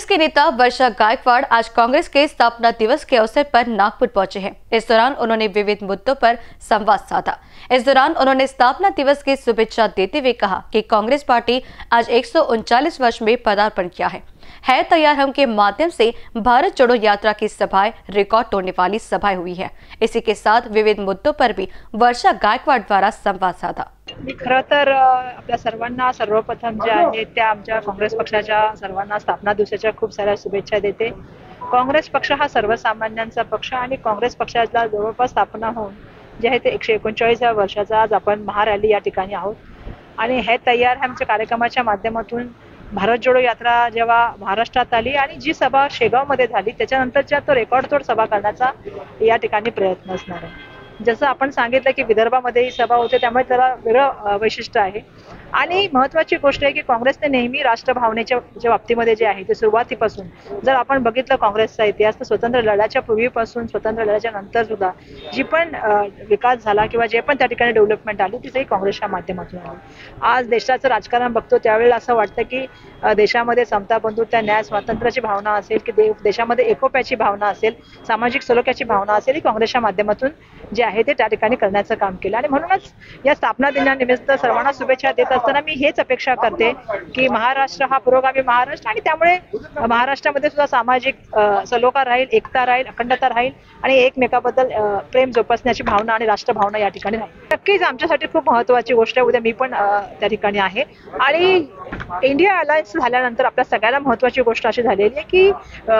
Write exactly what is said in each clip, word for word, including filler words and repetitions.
की नेता वर्षा गायकवाड़ आज कांग्रेस के स्थापना दिवस के अवसर पर नागपुर पहुंचे हैं। इस दौरान उन्होंने विविध मुद्दों पर संवाद साधा। इस दौरान उन्होंने स्थापना दिवस की शुभेच्छा देते हुए कहा कि कांग्रेस पार्टी आज एक सौ उनचालीस वर्ष में पदार्पण किया है है तैयार हम के माध्यम से भारत जोड़ो यात्रा की सभाएं रिकॉर्ड तोड़ने वाली सभाएं हुई है। इसी के साथ विविध मुद्दों पर भी वर्षा गायकवाड़ द्वारा संवाद साधा। मी खरं तर आपल्या सर्वांना सर्वप्रथम जे आहे त्या आमच्या काँग्रेस पक्षाच्या सर्वांना स्थापना दिवसाच्या खूप साऱ्या शुभेच्छा देते। काँग्रेस पक्ष हा सर्वसामान्यांचा पक्ष आणि काँग्रेस पक्षाला जवळपास स्थापना होऊन जे आहे ते एकशे एकोणचाळीसाव्या वर्षाचा आज आपण महारॅली या ठिकाणी आहोत आणि हे तयार आमच्या कार्यक्रमाच्या माध्यमातून भारत जोडो यात्रा जेव्हा महाराष्ट्रात आली आणि जी सभा शेगावमध्ये झाली त्याच्यानंतरच्या तो रेकॉर्ड तोड सभा करण्याचा या ठिकाणी प्रयत्न असणार आहे। जसं आपण सांगितलं की विदर्भामध्ये ही सभा होते त्यामुळे त्याला वेगळं वैशिष्ट्य आहे आणि महत्त्वाची गोष्ट आहे की काँग्रेसने नेहमी राष्ट्रभावनेच्या बाबतीमध्ये जे आहे ते सुरुवातीपासून जर आपण बघितलं काँग्रेसचा इतिहास तर स्वतंत्र लढ्याच्या पूर्वीपासून स्वतंत्र लढ्याच्या नंतर सुद्धा जी पण विकास झाला किंवा जे पण त्या ठिकाणी डेव्हलपमेंट आली ती सगळी काँग्रेसच्या माध्यमातून आली। आज देशाचं राजकारण बघतो त्यावेळेला असं वाटतं की देशामध्ये समता बंधुता न्याय स्वातंत्र्याची भावना असेल की देशामध्ये एकोप्याची भावना असेल सामाजिक सलोख्याची भावना असेल ही काँग्रेसच्या माध्यमातून जे आहे ते त्या ठिकाणी करण्याचं काम केलं आणि म्हणूनच या स्थापना दिनानिमित्त सर्वांना शुभेच्छा देत असताना मी हेच अपेक्षा करते की महाराष्ट्र हा पुरोगामी महाराष्ट्र आणि त्यामुळे महाराष्ट्रामध्ये सुद्धा सामाजिक सलोखा राहील एकता राहील अखंडता राहील आणि एकमेकाबद्दल प्रेम जोपासण्याची भावना आणि राष्ट्रभावना या ठिकाणी राहील। नक्कीच आमच्यासाठी खूप महत्त्वाची गोष्ट आहे। उद्या मी पण त्या ठिकाणी आहे आणि इंडिया अलायन्स झाल्यानंतर आपल्या सगळ्याला महत्त्वाची गोष्ट अशी झालेली आहे की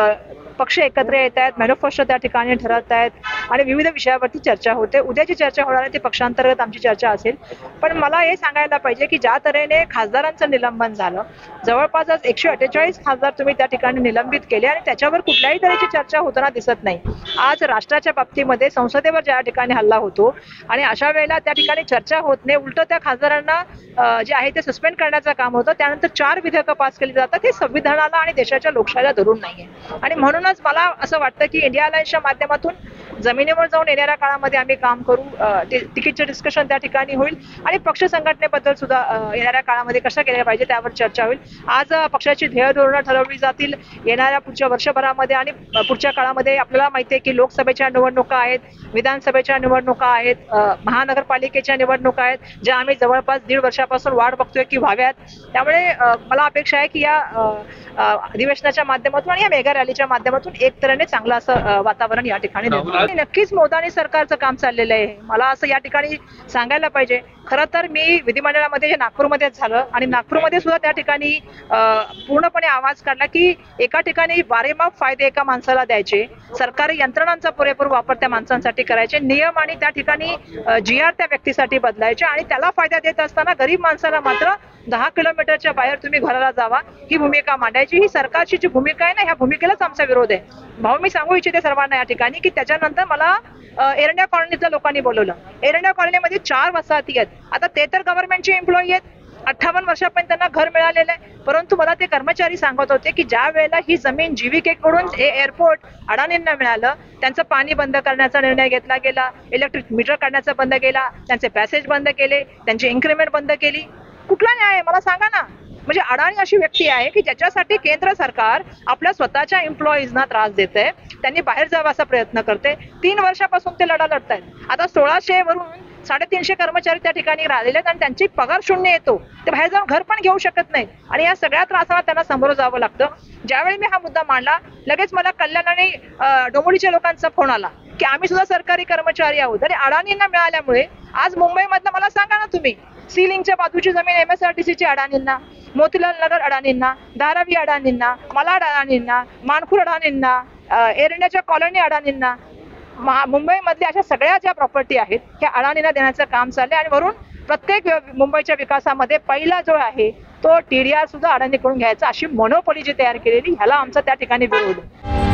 पक्ष एकत्र येत आहेत मॅनिफेस्टो त्या ठिकाणी ठरवत आहेत आणि विविध विषयावरती चर्चा होते। उद्याची चर्चा होणार आहे ती पक्षांतर्गत आमची चर्चा असेल पण मला हे सांगायला पाहिजे की ज्या तऱ्हेने खासदारांचं निलंबन झालं जवळपास आज एकशे अठ्ठेचाळीस खासदार तुम्ही त्या ठिकाणी निलंबित केले आणि त्याच्यावर कुठल्याही तऱ्हेची चर्चा होताना दिसत नाही। आज राष्ट्राच्या बाबतीमध्ये संसदेवर ज्या ठिकाणी हल्ला होतो आणि अशा वेळेला त्या ठिकाणी चर्चा होत नाही उलट त्या खासदारांना जे आहे ते सस्पेंड करण्याचं काम होतं त्यानंतर चार विधेयकं पास केली जातात हे संविधानाला आणि देशाच्या लोकशाहीला धरून नाहीये आणि म्हणूनच मला असं वाटतं की इंडिया अलायन्सच्या माध्यमातून जमिनीवर जाऊन येणाऱ्या काळामध्ये आम्ही काम करू तिकीटचं डिस्कशन त्या ठिकाणी होईल आणि पक्ष संघटनेबद्दल सुद्धा येणाऱ्या काळामध्ये कसं केलं पाहिजे त्यावर चर्चा होईल। आज पक्षाची ध्येय धोरणं ठरवली जातील येणाऱ्या पुढच्या वर्षभरामध्ये आणि पुढच्या काळामध्ये आपल्याला माहिती आहे की लोकसभेच्या निवडणुका आहेत विधानसभेच्या निवडणुका आहेत महानगरपालिकेच्या निवडणुका आहेत ज्या आम्ही जवळपास दीड वर्षापासून वाट बघतोय की व्हाव्यात। त्यामुळे मला अपेक्षा आहे की या अधिवेशनाच्या माध्यमातून आणि या मेगा रॅलीच्या माध्यमातून एक तऱ्हेने चांगलं असं वातावरण या ठिकाणी आणि नक्कीच मोदानी सरकारचं काम चाललेलं आहे। मला असं या ठिकाणी सांगायला पाहिजे खरं तर मी विधिमंडळामध्ये जे नागपूरमध्ये झालं आणि नागपूरमध्ये सुद्धा त्या ठिकाणी पूर्णपणे आवाज काढला की एका ठिकाणी वारेमाप फायदे एका माणसाला द्यायचे सरकारी यंत्रणांचा पुरेपूर वापर त्या माणसांसाठी करायचे नियम आणि त्या ठिकाणी जी आर त्या व्यक्तीसाठी बदलायचे आणि त्याला फायदा देत असताना गरीब माणसाला मात्र दहा किलोमीटरच्या बाहेर तुम्ही घराला जावा ही भूमिका मांडायची। ही सरकारची जी भूमिका आहे ना ह्या भूमिकेलाच आमचा विरोध आहे। भाऊ मी सांगू इच्छिते सर्वांना या ठिकाणी की त्याच्यानंतर मला एरंडा कॉलनीतल्या लोकांनी बोलवलं। एरंडा कॉलनीमध्ये चार वसाहती आहेत आता ते तर गव्हर्नमेंटचे एम्प्लॉई आहेत अठ्ठावन्न वर्षापर्यंत त्यांना घर मिळालेलं आहे परंतु मला ते कर्मचारी सांगत होते की ज्या वेळेला ही जमीन जीविकेकडून हे एअरपोर्ट अडाणींना मिळालं त्यांचं पाणी बंद करण्याचा निर्णय घेतला गेला इलेक्ट्रिक मीटर काढण्याचा बंद केला त्यांचे पॅसेज बंद केले त्यांची इन्क्रिमेंट बंद केली। कुठला न्याय आहे मला सांगा ना। म्हणजे अडाणी अशी व्यक्ती आहे की ज्याच्यासाठी केंद्र सरकार आपल्या स्वतःच्या एम्प्लॉईजना त्रास देते त्यांनी बाहेर जावं असा प्रयत्न करते। तीन वर्षापासून ते लढा लढतायत आता सोळाशे वरून साडेतीनशे कर्मचारी त्या ठिकाणी राहिलेले आहेत आणि त्यांची पगार शून्य येतो ते बाहेर जाऊन घर पण घेऊ शकत नाहीत आणि या सगळ्या त्रासाला त्यांना समोर जावं लागतं। ज्यावेळी मी हा मुद्दा मांडला लगेच मला कल्याण आणि डोंबिवलीच्या लोकांचा फोन आला की आम्ही सुद्धा सरकारी कर्मचारी आहोत आणि अडाणींना मिळाल्यामुळे आज मुंबईमधलं मला सांगा ना तुम्ही सीलिंगच्या बाजूची जमीन एमएसआरटीसीची अडाणींना मोतीलाल नगर अडाणींना धारावी अडाणींना malaड अडाणींना मानखुर्द अडाणींना एरंड्याच्या कॉलनी अडाणींना मुंबईमधल्या अशा सगळ्या ज्या प्रॉपर्टी आहेत ह्या अडाणींना देण्याचं काम चाललंय आणि वरून प्रत्येक मुंबईच्या विकासामध्ये पहिला जो आहे तो टीडीआर सुद्धा अडाणीकडून घ्यायचा अशी मोनोपोली जी तयार केलेली ह्याला आमचा त्या ठिकाणी विरोध आहे।